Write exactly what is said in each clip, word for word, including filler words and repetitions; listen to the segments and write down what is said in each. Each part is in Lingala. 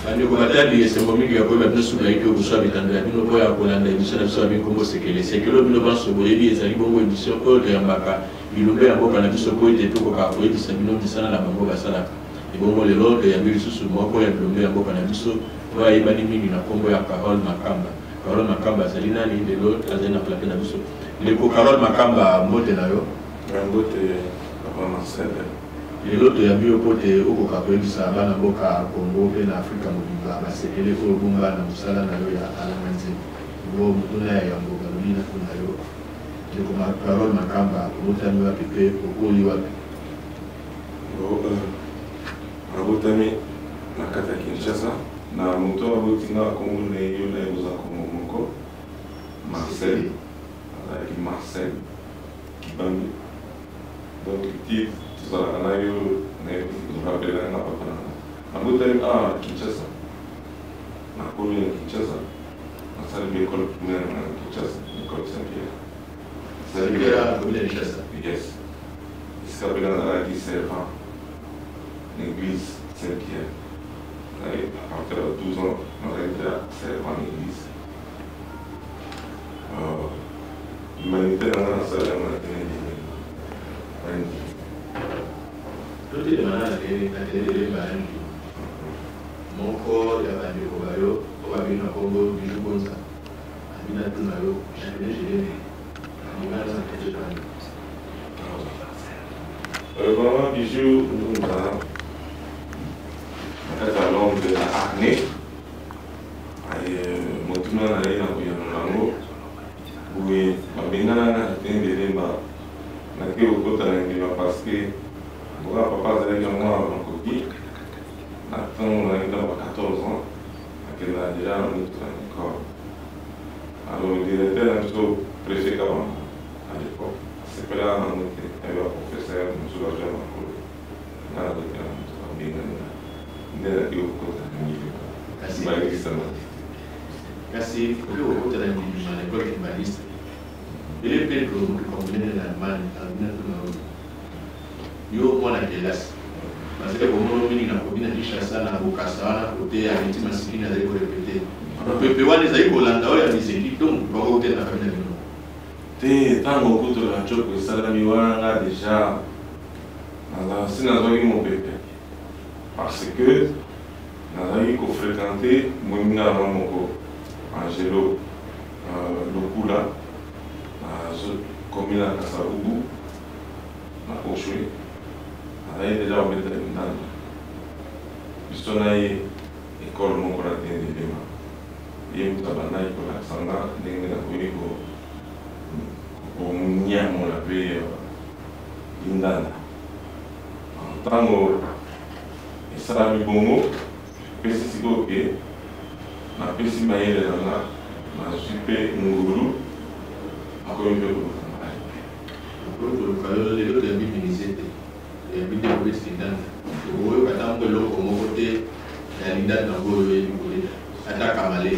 andi ko batali esengo mingi ya koyeba bino suna ike okuswa bitandela bino po ya kolanda émission na biso ya binkombo sekele sekele bino banso boyebi ezali bongo émission oyo toyambaka bilumbe ya mboka na biso po ete tokoka koyebisa bino misala na bango basalaka ebongo lelo toyambi lisusu moko ya bilumbe ya mboka na biso oyo ayebani mingi na nkombo ya Carole Makamba. Carole Makamba azali nani lelo azali na plateau na biso ndeko Carole Makamba mbote na yo mbote papa Marcel. lelo toyambi yo po te okoka koyebisa bana mboka Congo mpe na Afrika mobimba basekele oyo bomba na mosala na yo ya alanga nzembo ngo mutuna ya yango balobi na kuna yo ndeko Carole Makamba obotami wapi mpe okoli wapi? abotami na kati ya Kinshasa na moto abotinga Kongo na yo na yoza Kongo moko Marcel azalaki Marcel Kibambi donc titre tozalaka na yo rapelaka na papa nanga abotami a Kinshasa nakomi na Kinshasa nasalimi école primaire na Kinshasa école Saint-Pierre Saint-Pierre de Kinshasa. Yes. Jusqu'à présent nazalaki servant l'église Saint-Pierre. À partir de douze ans, nazalaki déjà servant l'église. L'humanité nanga nasalaka na tene Tuti de mana na tene bandi moko ya bandeko bayo obabina Kongo Bijou Bonza abina tuna yo jamais je Vraiment, Bijou, nous avons un nombre de l'année. Moi, tout le monde a eu un peu de langue. Oui, mais maintenant, il y a des débats. Il y a beaucoup de débats parce que mon papa a eu un copie. Nathan, on a eu quatorze ans. Il a déjà un autre corps. Alors, le directeur a un préfet qu'avant. À l'époque, c'est pas là, on était un professeur, on se l'a jamais encore. Là, on a bien gagné. On a eu au côté de l'université. Merci. Merci. Merci. Au côté de l'université, à l'époque, il m'a dit il est peut-être comme une Allemagne, il y a au moins la classe. Parce que comme on a mis la combine de Chassa, la Bocassa, côté à l'intimation, à l'école répétée. On peut voir les aïeux hollandais, il y a des équipes, donc, on va côté de la famille. Tant que tu as choqué, ça a déjà c'est dans mon bébé. Parce que nous avons fréquenté Moïna Ramoko, Angelo, Lokula, la commune à Kassaroubou, la Pochoué. Nous avons déjà ouvert une dame. Nous avons eu l'école Mokoratien de Lema. Nous avons eu l'école Sanga, nous avons eu on y a mon appelé Indana. En tant que ça mi bongo, pesi siko ke, na pesi maele na na supe nguru, ako yombe kuruka. Kuruka yo lelo de minimizete, e bide ko besi Indana. Oyo katambo lo ko mokote ya Indana ngo yo yimule. Ata kamale.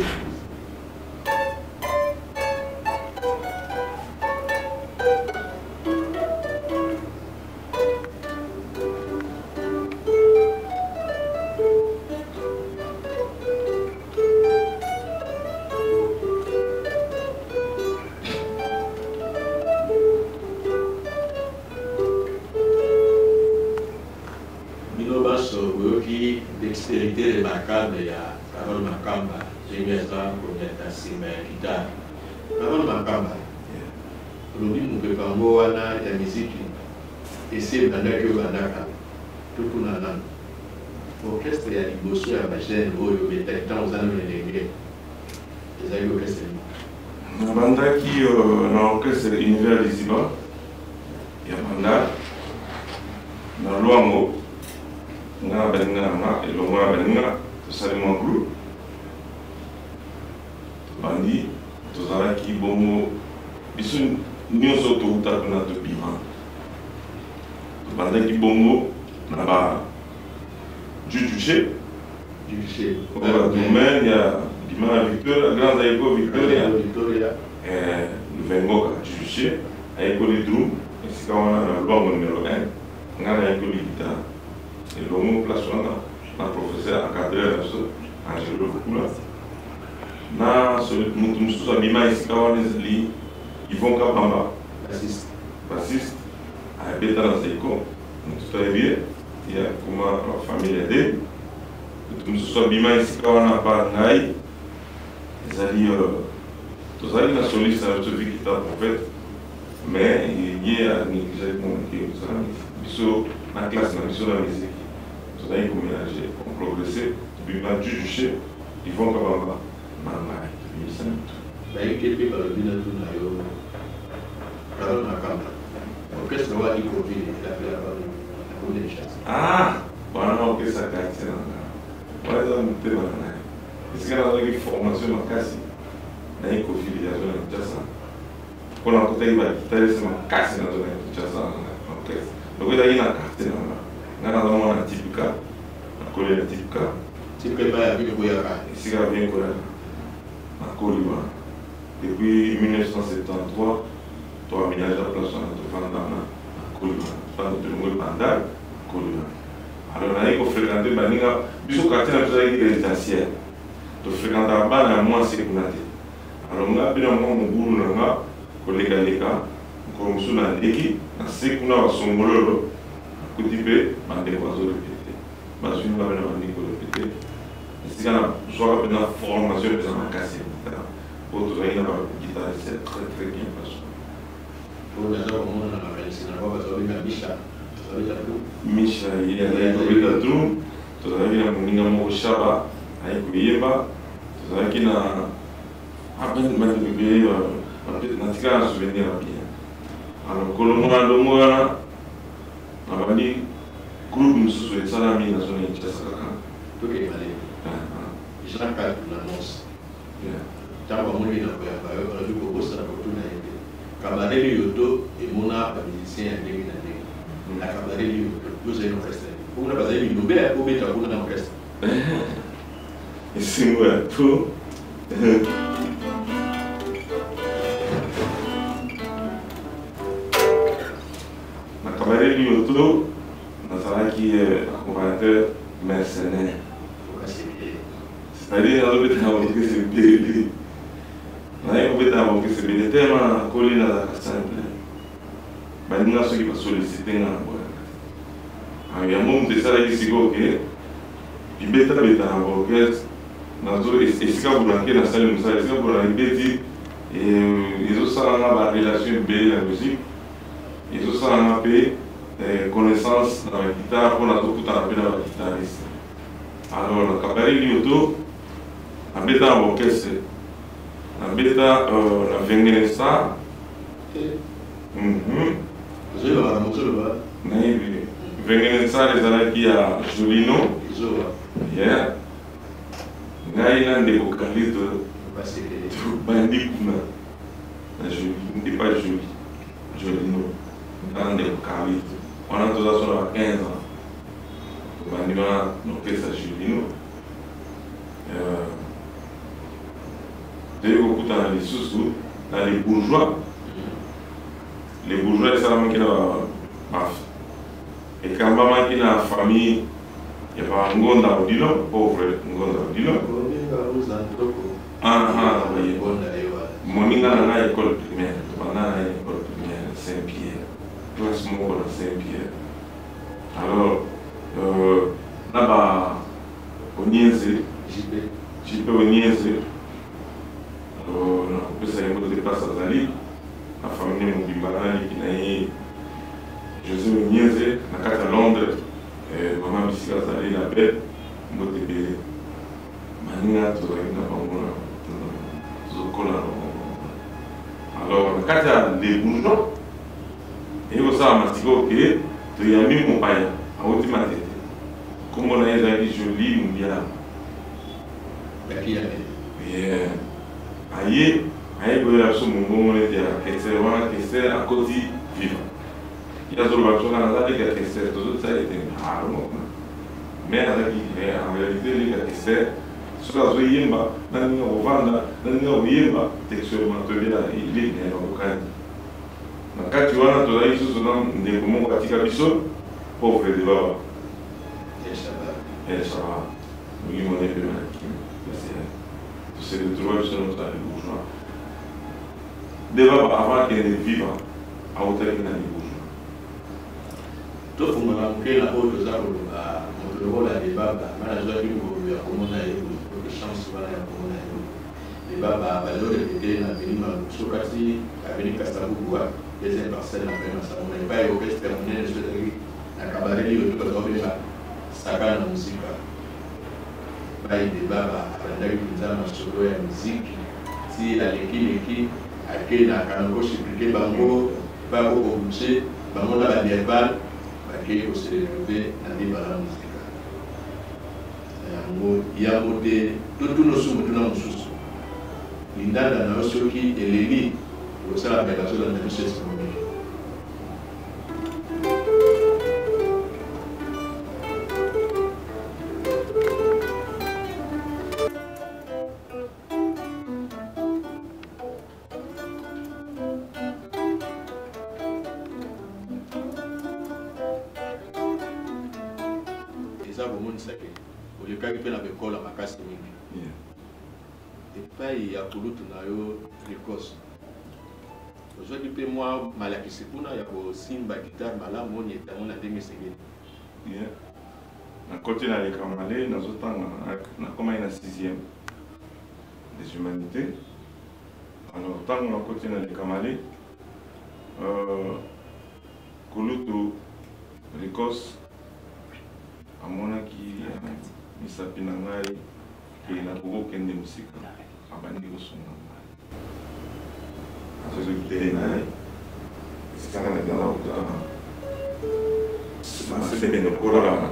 Dextérité remarquable il y a Carole Makamba, j'ai mis ça pour mettre à six mains guitare. Carole Makamba, aujourd'hui nous préparons à la musique et c'est dans le cœur tout le monde. L'orchestre il y a des bossus à la chaîne où il y a des temps aux années de l'Église. Les amis orchestres. La bande qui est l'orchestre Univers des Iba, il y a bande dans l'Ouamo. Nga benga na elonga benga tosali mwa groupe bandi tozalaki bongo biso nyonso toutaka na tobima tobandaki bongo na ba jujuche jujuche oba domaine ya bima Victoria grande aiko Victoria Victoria eh luvengoka jujuche aiko le drum esika wana na lwango numéro un nga na aiko le guitare et l'homme place on a un professeur encadré là-dessus Angelo Kula. Na mutu mususu abima esika wana ezali Yvon Kabamba, bassiste. Bassiste, abeta na Seiko, mutu toyebi ya kuma famille ade. Mutu mususu abima esika wana pa ngai ezali tozali na soliste na biso Victor Prophète, mais ye a négligé komonake biso na classe na biso na musique. Tozali komélanger, progresser, tobima jujuche Yvon Kabamba na ngai. Baiki pe balobi na tuna yo kalo na kamba orchestre wa iko vile la pela balo na kule chance. Ah, bwana orchestre kati na wala mtema na isikana na formation makasi na iko vile ya zona jasa kuna kutaiba guitariste makasi na zona jasa na orchestre donc ila ina kati na ngana na na tipika na kule na tipika tipika ba ya vile kwa ka isikana bien kwa na Koliwa. Depuis mille neuf cent soixante-treize, tu as aménagé la place à Koliwa. Tu as aménagé la Koliwa. Alors, on a fréquenté Baninga, puisque quartier n'a pas été résidentiel. Tu fréquentes la bas à moins sécurité. Alors, on a bien un moment où on a collègue à l'écart, comme sous la déki, à sécurité à son mololo, à côté de bande de oiseaux répétés. Je suis venu à la bande de répétés. Si on a soit une formation de la casse, autre rien à guitare, c'est très très bien passé. Pour les gens, on a réalisé la voix, tu as vu Micha, tu as vu la Drum. Micha, il y a eu la Drum, tu as vu la Moninga Moshaba, avec Yeba, tu as vu la. Ah ben, mais tu peux bien, na tika na souvenir bien. Alors, Colomona Domona, on a dit, groupe nous souhaite salami na zone de Tchasaka. Tout est malé. Je n'ai pas l'annonce. Tant que moi, je n'ai pas eu de poste à l'opportunité. Cabaret Yoto et Mona, musicien à Némi Nané. La Cabaret Yoto, vous avez un orchestre. Vous n'avez pas eu une nouvelle pour mettre un orchestre. Et c'est moi, tout. La Cabaret Yoto, nous avons qui est accompagnateur mercenaire. C'est-à-dire, on peut avoir que c'est bien. On peut avoir que c'est bien. Tellement collé dans la simple. Mais nous avons ceux qui vont solliciter dans la boîte. Il y a un moment de ça qui est ok. Il y a un bêta dans l'orchestre. Et c'est quand vous l'avez dans la salle de musique, c'est quand vous l'avez dit. Et ils ont ça dans la relation de la musique. Ils ont ça dans la paix, connaissance dans la guitare, pour la tout dans la guitariste. Alors, la Cabaret Lyoto, la bêta en orchestre, la bêta, la Vengenesa. Je vais voir, je vais voir. Vengenesa, les années qui a Jolino. Je vais voir. Yeah. Gaïna de vocaliste, Bandi Kuna. Je ne dis pas Joli. Jolino. Gaïna de vocaliste. On a tous à quinze ans. Bandi Kuna, l'orchestre Jolino. J'ai beaucoup dans les sous-sous, dans les bourgeois. Les bourgeois, c'est ça qui a et quand maman qui a la famille, il y a un Ngonda Odilo, pauvre Ngonda Odilo. Ah ah, oui. Moninga a l'école primaire, pendant l'école primaire Saint-Pierre, classe mort à Saint-Pierre. Alors, là-bas, au Niense, j'y peux au Niense. Alors, on peut savoir que je passe à Zali, la famille Moubimbana, qui n'a eu José Niense, la carte à Londres, maman Bissika Zali, la bête, Motébé, Manina, Torina, Bangona, Zokola. Alors, la carte à des bourgeois, et vous savez, Mastiko, que tu as mis mon païen, à ultima tête. Comme on a dit, joli, ou bien. Yeah. Aïe, aïe, vous avez mon moment de dire que c'est vraiment que c'est à côté vivant. Il y a d'autres choses dans la vie que c'est tout ça est rare. Mais en réalité, les gars que c'est sur la zone yemba, dans le vendre, dans le yemba, textuellement, tu veux dire, il est bien au Canada. Quand tu vois, tu as eu ce nom de comment pratique à Bissot, pauvre de baba. Et ça va. Et ça va. Oui, mon avis, c'est de trouver sur notre bourgeois. Déjà, avant qu'elle vive à hauteur qu'il y a des bourgeois. Tout le monde a fait la haute de ça, le rôle à des babes, manager du groupe, il y a comment on a eu de chance, voilà, comment on a eu. Les babes, à l'autre côté, la Bénin, Sokati, à Bénin Castabou, les imparcelles, on n'a pas évoqué ce terminé, la cabaret, le tout le monde, ça va dans la musique. Bayi de baba anataka kuzama solo ya muziki si la leki leki ake na kanoko shikike bango ba ko obuse bango na ba diabal ba ke ko se lever na di bala muzika yango ya mode tutu no sumu tuna mususu lindanda na soki eleli ko sala ba la sola na biso se mo il y a pour l'autre précoce. Aujourd'hui, peu moi, malaki kuna ya ko simba guitare mala moni et on a des messages. Bien. Na côté na les camarades, dans autant na comme une sixième des humanités. Alors tant na côté na les camarades, euh, Kolutu précoce à mon qui misapina ngai qui na ko kende musika. Abandi kusoma azo kutena sikana na dala utana sima sebe no kora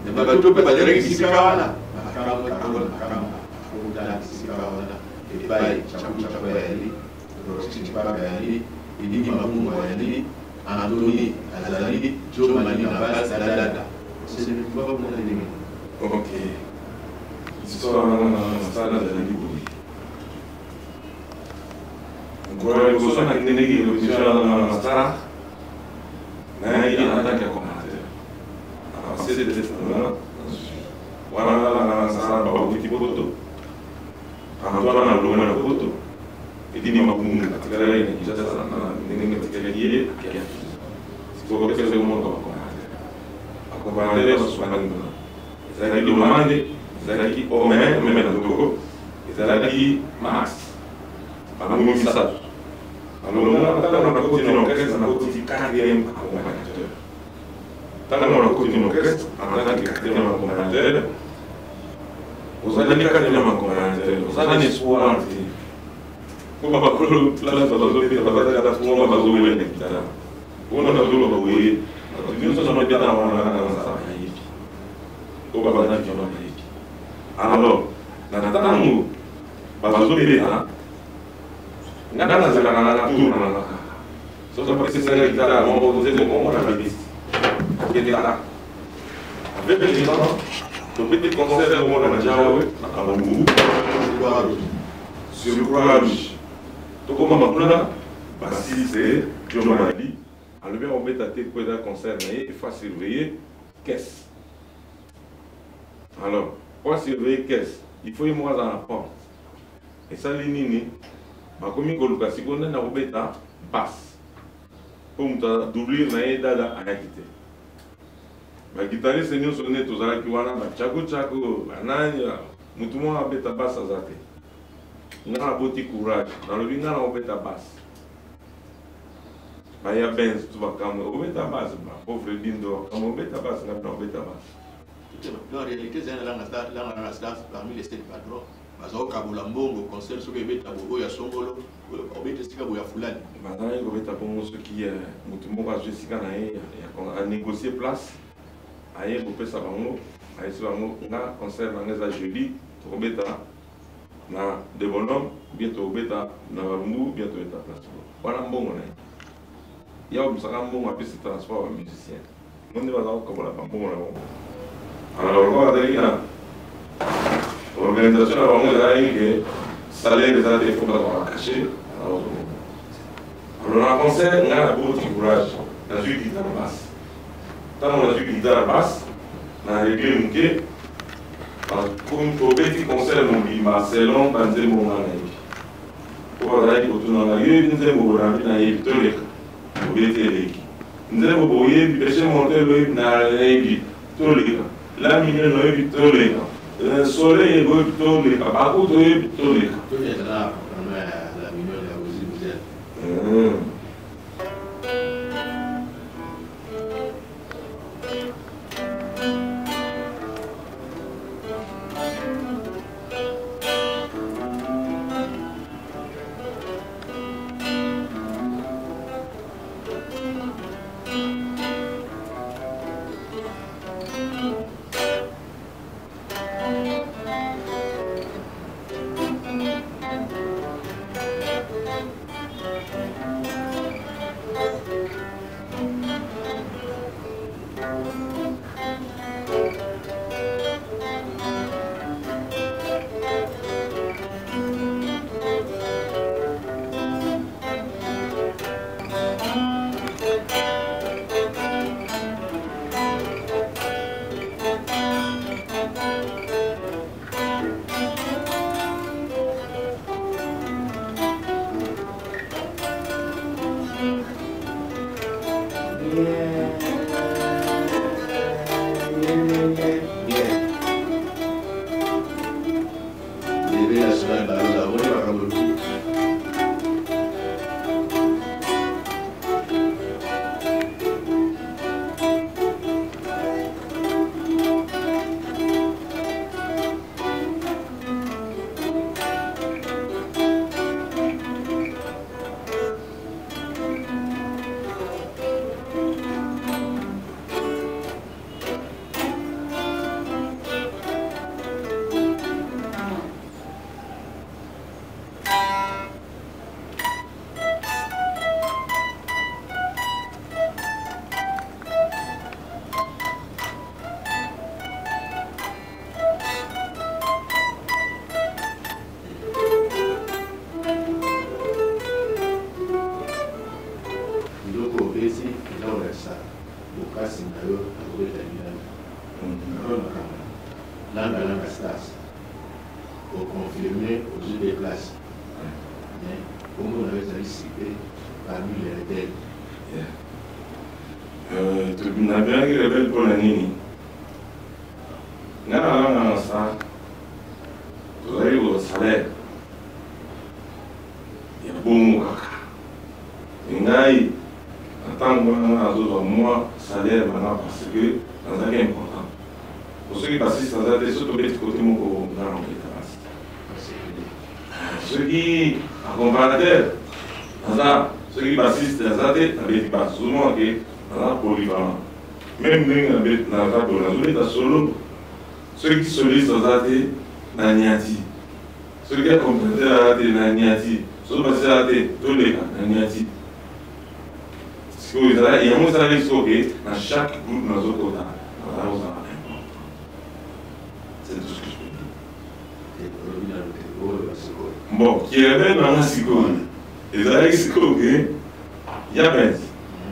bato mpe bazalaki bisika wana makambo makambo makambo akokutana bisika wana epai chakuchaku yali roxy papa yali eliki mamungu yali Anthony azali Jo Mali na base Dalada c'est le pouvoir pour la ligne. Ok. Histoire na sala de libre. Ngora ko so na ngi lo tisha na sala. Na yi anda ka commentaire. Ah c'est de ça. Voilà na sala ba ko ti poto. Antoine na lo na poto. Edini makunga tikala ina kisha sana na ngi tikala yeye. Siko ko kese mo ko. Commander Osmanando. Ezalaki Omande, ezalaki Omen, Omen Andoko, ezalaki Max. Bango message. Alors on a continué l'orchestre, on a continué quatrième accompagnateur. Tant qu'on a continué l'orchestre, en tant que quatrième accompagnateur, vous allez quatrième accompagnateur, vous allez espoir. Pour pas que le plan soit dans le pays, on va faire la tour, on va jouer les guitares. On a joué le bruit. Alors, ntango bazobeta nga nazalaka na tour na naka soki apesesaka gitara moko ozekomona babisi akendela avec les gens tobeti concert omona na jawe na kamambu sur croix rouge tokoma kuna basilise Jo Mali alobi akobeta te po eza concert na ye ifa surveiller caisse. Alors, pour surveiller caisse, il faut y avoir dans la porte. Et ça, les nini, ma commune Goluka, si on a une robeta basse, pour me doubler na yedada à quitter. Ma guitariste, c'est nous sonner tous à la kiwana, ma tchako tchako, ananya, mutumo a beta basse à zate. On a un petit courage, dans le vina, on beta basse. Ma ya benz, tu vas comme, on beta basse, ma pauvre lindo, comme on beta basse, on beta basse. En réalité, c'est un langue parmi les sept patrons. Bazao kabula mbongo concert soki ebeta bobo ya songolo obeta sika boya fulani. Bazana ko beta bongo soki mutu moko azwe sika na ye ya négocier place. Aye ko pesa bango, aye so bango nga concert na ngeza jeudi to beta na de bonhomme bientôt beta na mbu bientôt beta place. Wana mbongo na. Ya obusaka mbongo apesi transport ba musicien. Monde bazao kabula mbongo na bongo. Alors, on va dire que l'organisation a vraiment dit que salaire des adhérents faut pas cacher. Alors, on a pensé, on a beaucoup de courage. On a joué guitare basse. Quand on a joué guitare basse, on a réglé une quai. Comme un petit concert, on dit Marcelon, Banzé, Mouranaï. Pour avoir dit que on a eu une zéro, on a eu une zéro, on a eu une zéro. Nous avons voyé, puis pêcher monter le naïf, tout les cas. La minute no ebi tole le soleil est beau tole pas beaucoup de ebi tole tout est là la minute là aussi vous êtes aussi eza kolakisa bokasi na yo akobeta bilanga langalanga stars oconfirme ozwi de place mais kombo na yo ezali cité parmi les rebelles. nabiangi rebelle mpona nini nga nalanga na sa tozali ko salaire ya bongo kaka ngai ntango wana nazozwa mwa salaire bana parce que nazalaki important soki basiste naza te so tobeti kote moko nga nangeta basi soki accompagnateur naza soki basiste naza te nabeti basi sozomona ke naza polyvalent même ndenge nabeti naza polo nazobeta solo soki soliste naza te na niati soki accompagnateur naza te na niati soki basiste naza te toleka na niati yango ezalaki soki na chaque groupe nazokota nazala kozala important. C'est tout ce que je peux dire. Bon, qui est rebelle nanga sikoyo ezalaki sikoyo ke ya penzi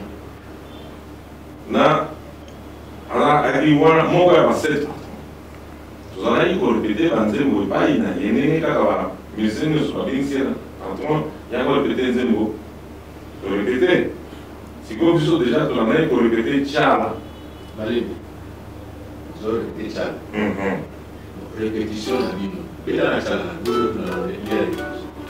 na azalaki wana moko ya basept tozalaki korepete banzembo epai na ye ndenge kaka bamusicien nyonso babengisiela patron ya korepete nzembo torepete sikoyo biso deja tozalaki korepete tiala Malebe ozorepete tiala répétition na bino beta na tiala na bino na lia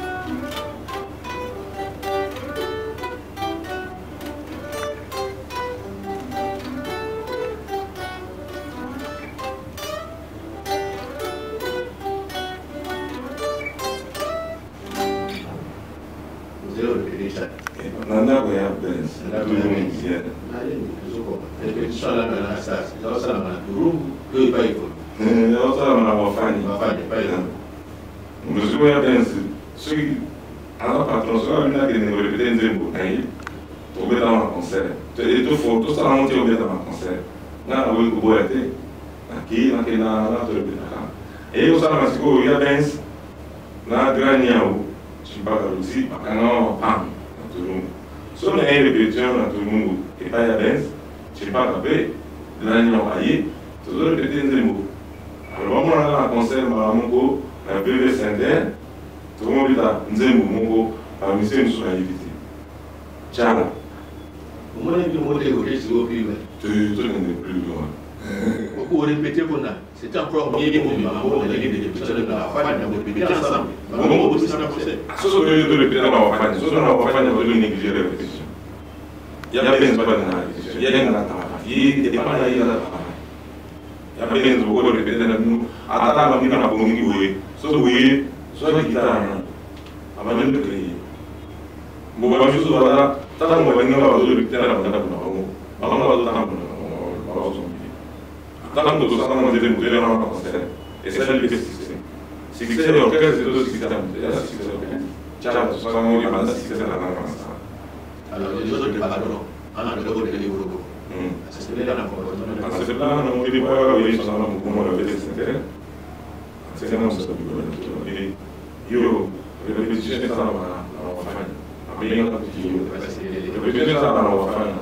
nanda koya benz tulumizia répétition la na stars ezosala na turungu oyo epai ekolo ezosala na wafani mosusu koya benz soki aza patron soki abinakende korepete nzembo na ye tobetama na concert tosala ngo te obetama na concert nga naboyi koboya te nakei nakenda na torepetaka eye kosala na sikoyo ya benz na grand niao chimpaka lusi bakanga mapanga na turungu so na ye répétition na turungu epai ya benz chimpaka mpe grand niao aye tozorepete nzembo bamonaka na concert mbala moko na B V Center tokomobeta nzembo moko bamisie mosusu nayebi te tiala omona bino motekoteisiko piwe tokende plus loin okorépété mpona c'est encore bien komimamo ozalaki de répétition na bafani na korépété ensemble bango bobosisa na concert soso toyo torépété na bafani soso na bafani tozo néglige répétition ya benz bana na répétition ya yenga na travail ye dépend na ye na travail ya benz boko répété na bino atata bamika na bongi boye so boye soki gitara na abandoni de créer mbo bamiso baza ntango baninga bazorépété na bandako na bango bango bazotambola bazozongili ntango tozosala nzembo toyelana na concert esali mpe succès succès ya orchestre ezo succès ya moto ya succès ya orchestre tiala tosala ngo ebanda succès na nanga masala alors les autres départements en anglais ko de groupe c'est là na comportement c'est là na mo dipo ya oui ça na mo mo la vete c'est c'est na mo ça et yo répétition ça na na wafanya abenga kwa kiyo répétition ça na wafanya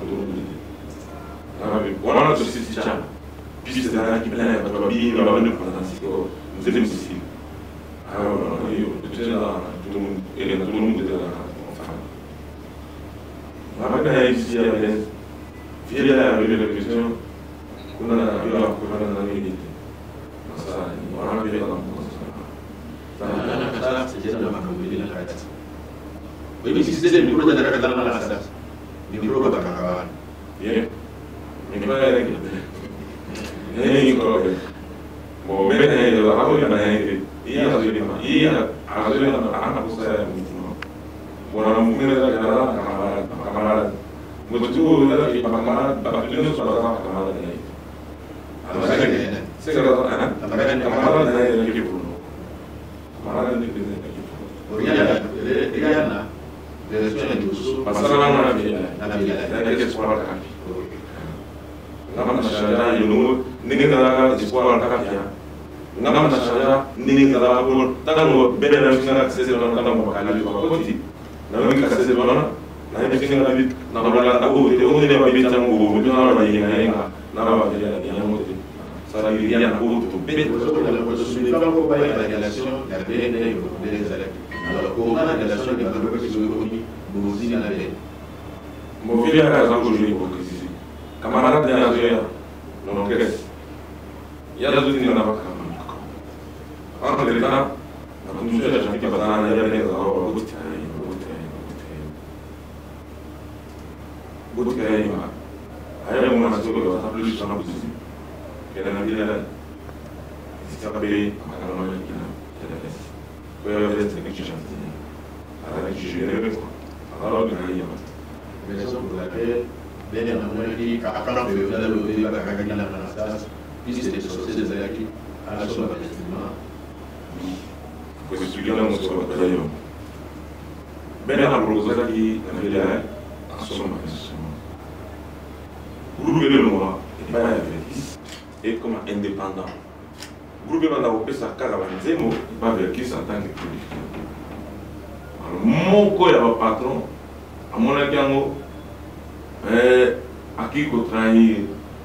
wana tosisi tiala puis c'est là qui plein ya bato babili babandi kopasa siko nzete mosisili yo tutela elena tout le monde était là wafanya nabaka ya isi ya benz via la répétition kuna na bila kuna na nini sasa wana bila na na kata c'est na makambo ile na kata wewe si c'est ni projet de kata na la stars ni projet ba kaka ye ni kwa ile ni ko bo bene ile la hapo na ile iya zuri ma iya azuri na ana kusa ya mtu bona mwingine za kana kama kama mtu ndio kama bakilio sana kama ndio ana sasa ana kama ndio ndio kipo mara ndio ndio oriana oriana de sona ndio pasana na bila na bila na kesho kwa kapi ngama na shara yuno ningi na espoir takapia ngama na shara ningi na ko tango bele na sina sese na tango bakali ko koti na ningi ka sese na na yebi singa bit na balanda o te o ne ba bit tam go bi na ba yenga yenga na ba ya ya mo te ça il y a un autre bit je ne pas encore la relation la B N et les élèves alors comment la relation de la qui sont réunis vous aussi la B mon fils a raison que je lui dis ici camarade de Nigeria non qu'est-ce il y a d'autres qui n'ont pas entre les temps la condition de la gente qui va dans la yabene za o gutti ai gutti ai gutti ai ma ai mo na so ko ta plus sana busi que na vida si sabe magari non è che poi avere che ci c'è allora ci gire allora che io per esempio la che bene la moneta di capana per vedere lo di la cagina la manastas visto che sono stati aquí alla sua vestimenta questo studiamo solo per io bene la proposta di Nigeria insomma groupe de loi et pas et comme indépendant groupe de loi peut ça caravanzemo pas avec qui s'entend que alors mon co ya patron à mon avis euh aqui que trahi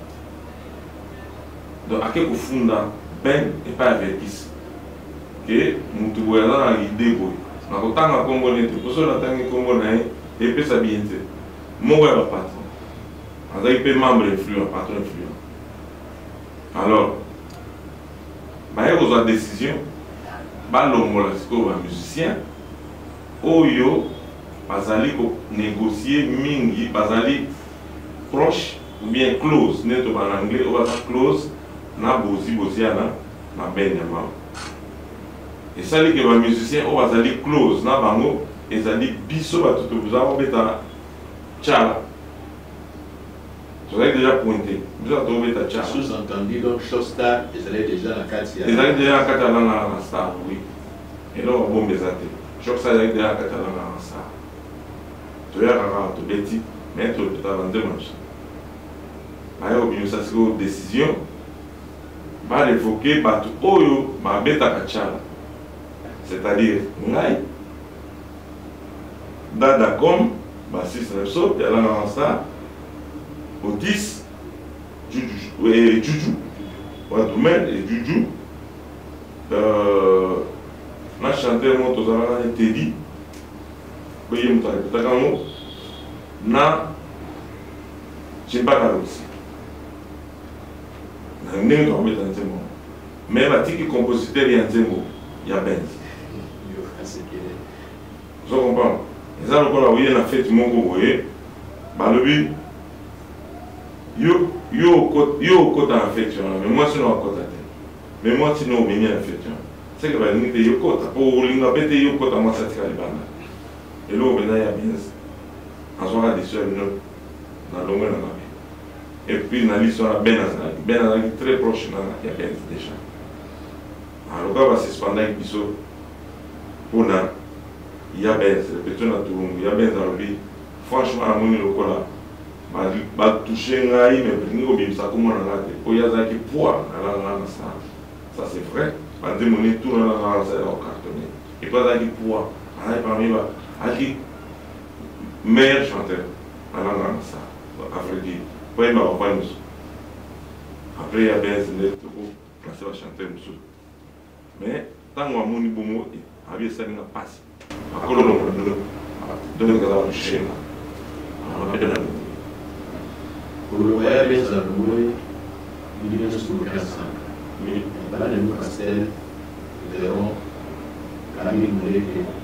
donc aqui que funda ben et pas avec qui que muito boa na idée boy na kotanga kombo nete poso na tangi kombo na e pesa biente mon ya patron il peut membre influent, patron influent. Alors, il y a une décision, il y a un musicien, il y a négocier, mingi, proche ou bien close, net en anglais, ou close, na bozi boziana, na benyama. Et ça, il y a un musicien, il y a close, na bango, et ça dit biso, tout vous avez tchala. J'aurais déjà pointé. Vous avez trouvé ta charge. Sous-entendu, donc, Shostar, ils allaient déjà dans la carte. Ils allaient déjà en Catalan dans la star, oui. Et là, on va me désater. Shostar, ils allaient déjà en Catalan dans la star. Tu as un peu de petit, mais tu as un peu de manche. Il y a une décision. Il va évoquer Batu Oyo, ma bêta kachala. C'est-à-dire, Ngai, Dadakom, Bassis Repso, il y a là dans la star. Otis, Juju, et Juju, Wadoumen et Juju, euh, on a chanté un mot aux Arabes et Teddy, voyez mon travail, Takamo, na Chimbaka aussi. Na n'est pas mis dans ce mot. Mais la tique compositeur il y a un mot, il y a Benz. Vous comprenez? Et ça, on a vu la fête mon vous voyez, bah le but. Yo yo yo kota affection mais moi sinon kota mais moi sinon mais bien affection c'est que va ni yo kota pour linga bete yo kota moi ça tira libanda et là on a bien en soit des soeurs na longue na et puis na liste on a ben ben très proche na ya ben déjà alors quand va se suspendre avec biso pour na ya ben c'est peut-être na tout ya ben dans le vie franchement à mon lokola ba toucher ngai mais ni obimisa comme on a dit o ya za ki poids na la na ça ça c'est vrai ba démoner tout na la ça au cartonné et pas za ki poids ai parmi ba aki meilleur chanteur na la na ça africain pas ma pas nous après il y a bien c'est tout placer va chanter monsieur mais tant que mon bomo avait ça na passe à colon de de de la chaîne on va faire pour le voyage, les alloués, ils viennent se trouver ensemble. Mais dans le nouveau castel, nous verrons Camille Moulé,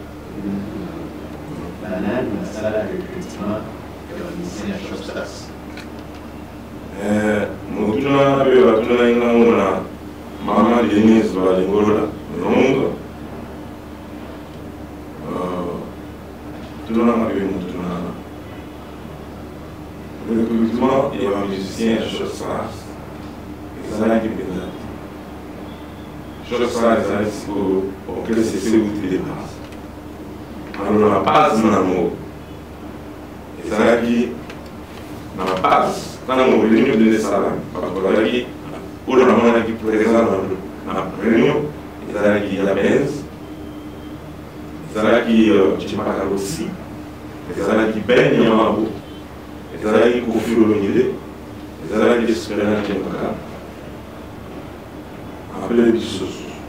la nana, la salle de recrutement, et le musicien à Shostas. Nous avons eu la maman Denise Valingola, Longue. Tout le monde a eu un le recrutement et un musicien Shostas. Et ça a été bien. Shostas, c'est pour que c'est fait où tu dépasses. Alors, la base dans l'amour. Et ça a été dans la base, quand on est venu de Nessalam, parce qu'on a dit, pour le moment, on a dit présent dans la réunion, et ça a dit la Benz, ça a dit Chimaka aussi. ezalaki ben nyamabo ezalaki Kofi Olomide ezalaki Esperance Kaka apele biso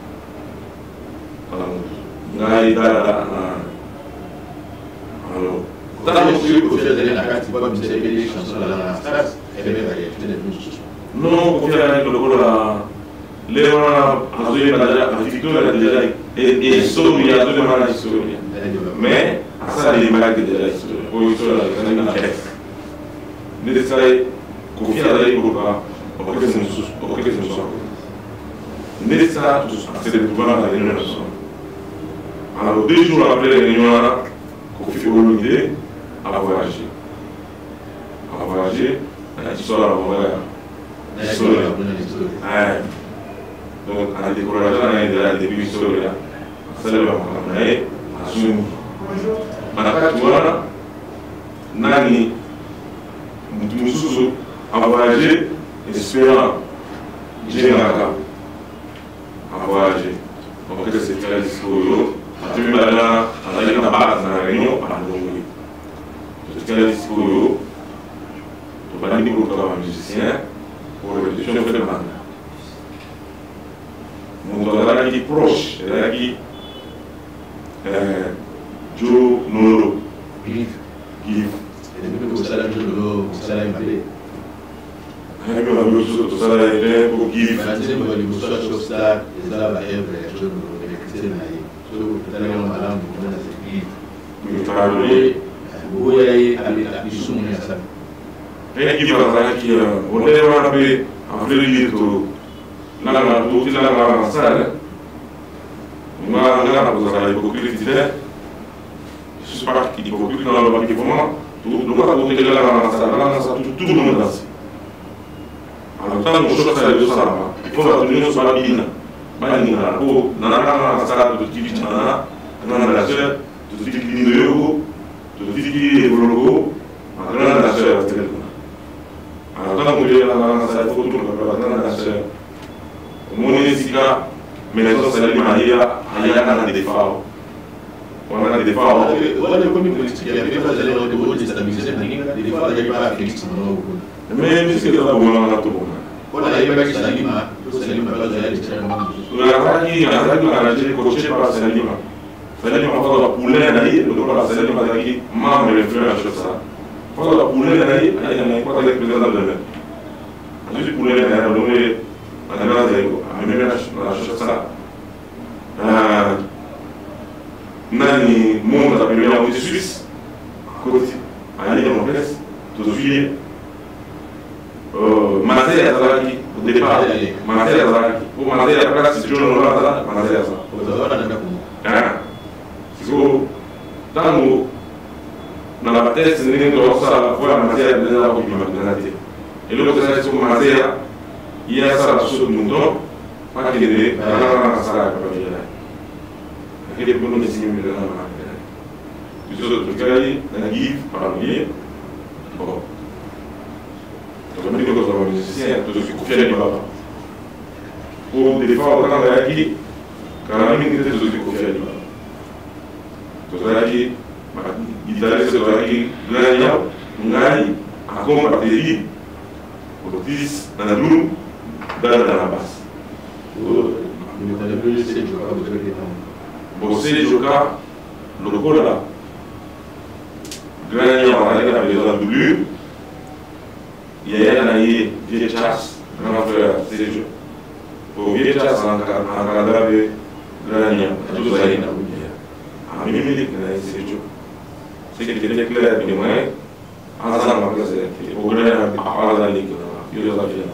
ngai dala na alors tant que vous faites la carte pas vous avez des chansons dans la stars et bien variété de musique non Kofi avec le gros la Léon Azoye Badala Victor a déjà et Somi a tout le monde histoire mais ça les malades de la histoire pour histoire la grande caisse ne serait Kofi avec le gros pour que c'est pour que c'est ça ne ça c'est le pouvoir de la réunion alors deux jours après la réunion Kofi Olomide a voyagé a voyagé la histoire a voyagé donc à la décoration on a déjà début l'histoire là ça le va on a assume manaka tuana nani mususu a voyagé espérant Jengaka a voyagé donc c'est très discours tu me là on a une base na réunion à Longwe c'est très discours to bani pour toi musicien pour le chef de bande mon gars qui proche là qui euh Joe Noro Give Give et depuis que ça la Joe Noro ça la impalé avec la musique tout ça là est pour Give la deuxième fois le bonsoir sur star et ça va être Joe Noro et Christine Naï so tout à l'heure on va là on va se Give mais travailler vous voyez avec la mission de ça et Give va qui on est on a fait en vrai lire na na tout là na salle moi na na vous avez beaucoup critiqué je suis pas qui hypocrite dans le bâtiment tout le monde a été là dans la salle là ça tout le monde danse alors tant que je fais de ça il faut la tenue sur la ligne bani na ko na na na salle de T V na na na la sœur de T V vidéo de T V logo na na la sœur alors tant que je là dans la salle faut tout le monde la sœur Monisika, mais les autres salariés, il y a des défauts. On a des défauts. On a des communes politiques, il y a des fois, ils ont des votes déstabilisés, des fois, il n'y a pas à Félix. Mais c'est ce que ça vous a tout. On a des mecs qui s'aliment, tous s'aliment pas de l'extrêmement. La Raki, la Raki, la Raki, coaché par Salima. Salima, il faut la poulet, le droit de Salima, qui membre de frère à ça. Il faut la poulet, il n'y a pas de président de l'air. Je suis poulet, il y a le Madame Zego, a même la chose ça. Nani, monde a privé en Suisse, à côté, à l'île en place, tout juillet. Marseille à Zalaki, au départ, Marseille à Zalaki. Pour Marseille à la place, c'est toujours dans la Marseille à ça. C'est que, dans le dans la tête, c'est une chose à la fois, Marseille à la fois, et l'autre, c'est que Marseille il y a ça sur le mouton, pas qu'il y ait un salaire pour la vie. Il y a des bonnes décisions de la vie. Les autres cas, la Give, par exemple, bon. Donc, on dit que nous avons des musiciens, tout ce qui confie à l'Iba. Pour des fois, on a la Give, quand la mine était tout ce qui confie à l'Iba. Donc, la Give, il y a des choses qui gagnent, gagnent, à combattre des vies, pour dix, dans la double. Dans la base. Bon, c'est le cas, le col là. Gagnant avec la maison de l'U, il y a un aïe, vieux chasse, grand frère, c'est le jeu. Pour vieux chasse, en Canada, gagnant, tout ça, il y a un mimique, c'est le jeu. C'est qu'il était clair, mais moi, ensemble, c'est pour gagner à la ligue, il y a la vie.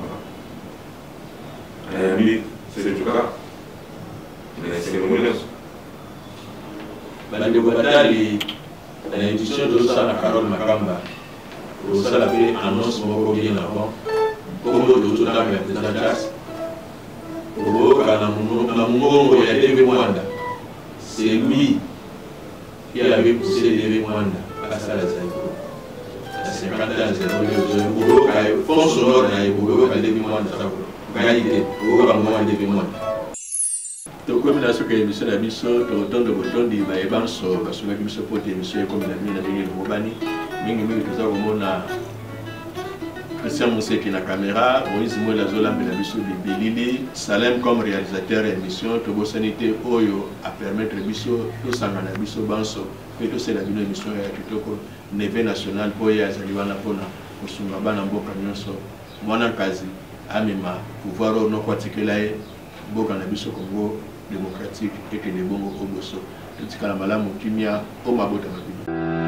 Oui, c'est le cas. Mais c'est le moment. Madame de Guadali, l'édition de Sana Carole Makamba, au Salabé annonce mon bien avant, comme le tout à l'heure de la classe. Au Kanamungo, il y a des Mwanda. C'est lui qui avait poussé les Mwanda à Salazaïko. À cinquante ans, c'est le fond sonore, il y a des Mwanda. tokomi na soka émission na biso tokotondo botondi bayebanso basungaki biso po te émission ekomi na bino na ndenge elongobani mingimingi toza komona Christian Mousseki na caméra, Moïse Mouela azolambela biso bilili, Salem comme réalisateur de l'émission, tobosani te oyo a permettre biso tosangana biso banso pe tosala bino émission ya kitoko neve national po ya azali wana mpona kosunga bana mboka nyonso mwana kazi amema pouvoir oyo noko atikela ye mboka na biso Congo démocratique ekende bongo oboso totikala malamu kimia o mabota mabino.